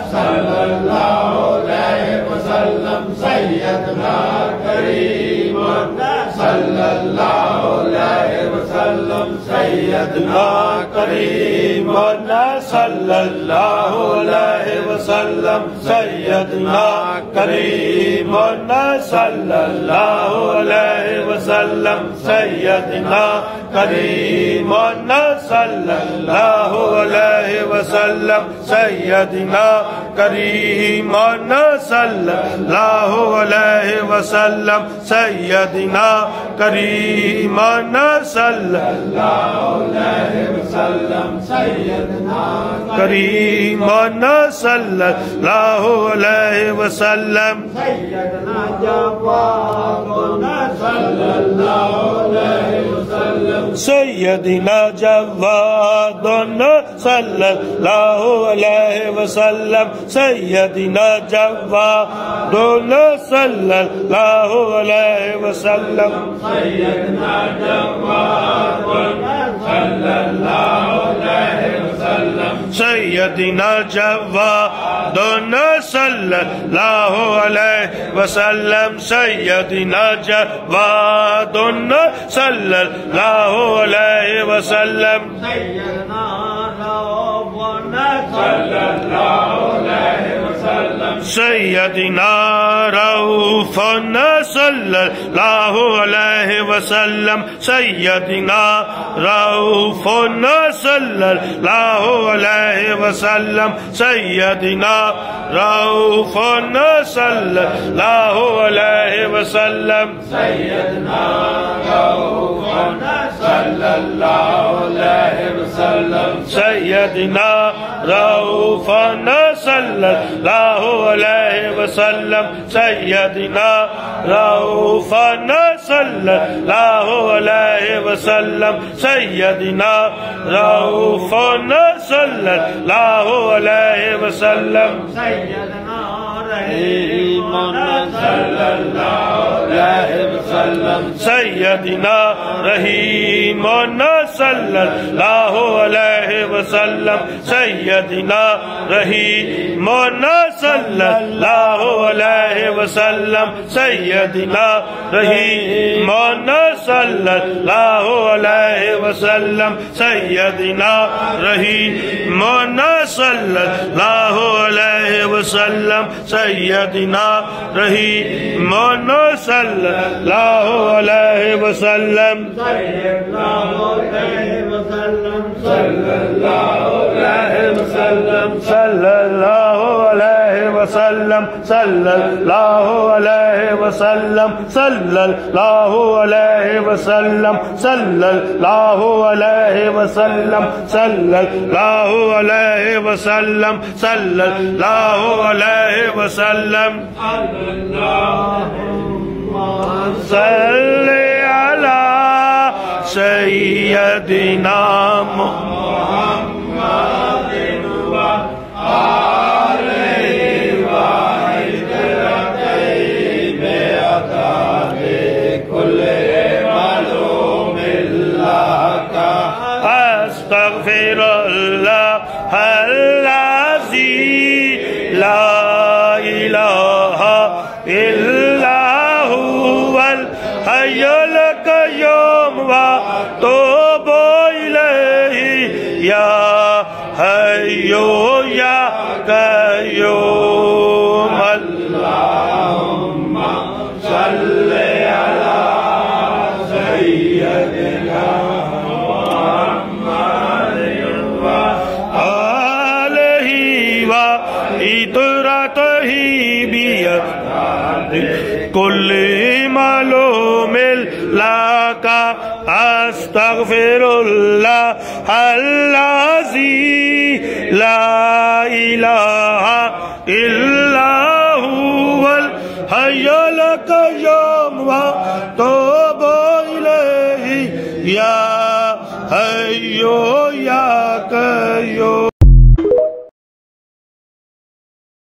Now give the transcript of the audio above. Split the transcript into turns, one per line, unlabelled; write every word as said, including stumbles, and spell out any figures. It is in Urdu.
صلی اللہ علیہ وسلم سیدنا کریم صلی اللہ علیہ وسلم سیدنا کریم صلی اللہ علیہ وسلم سیدنا کریم صلی اللہ علیہ وسلم سیدنا کریم صلی اللہ علیہ وسلم سیدنا کریم صلی اللہ علیہ وسلم سیدنا کریم صلی اللہ علیہ وسلم سیدنا کریم صلی اللہ علیہ وسلم سیدنا جواد صلی اللہ علیہ وسلم سیدنا جواد صلی اللہ علیہ وسلم سیدنا جواد صلی اللہ علیہ وسلم سیدنا جواد صلی اللہ علیہ وسلم سیدنا جواد صلی اللہ علیہ وسلم سیدنا جواد صلی اللہ علیہ وسلم سیدنا صلی اللہ علیہ وسلم سیدنا رؤوف صلی اللہ علیہ وسلم سیدنا رؤوف صلی اللہ علیہ وسلم سیدنا رؤوف صلی اللہ علیہ وسلم سیدنا رؤوف صلی اللہ علیہ وسلم سیدنا رؤوف صلی اللہ علیہ وسلم سیدنا رؤوف صلی اللہ علیہ وسلم سیدنا رؤوف صلی اللہ علیہ وسلم سیدنا رحیم صلی اللہ علیہ وسلم سیدنا رحیم صلی اللہ علیہ وسلم سیدنا رحیم صلی اللہ علیہ وسلم سیدنا رحیم صلی اللہ علیہ وسلم سیدنا رحیم صلی اللہ علیہ وسلم سیدنا رحیم صلی اللہ علیہ وسلم صلی اللہ علیہ وسلم صلی اللہ علیہ وسلم صلی اللہ علیہ وسلم صلی اللہ علیہ وسلم صلی اللہ علیہ وسلم صلی اللہ علیہ وسلم صلی اللہ علیہ وسلم صلی علی سیدنا محمد استغفر اللہ الذی لا الہ الا هو الحی القیوم واتوب الیہ یا حی یا قیوم اللہم صلی علی سیدنا کل معلوم لک استغفر اللہ الذی لا الہ الا هو الحی القیوم واتوب الیہ یا حی یا قیوم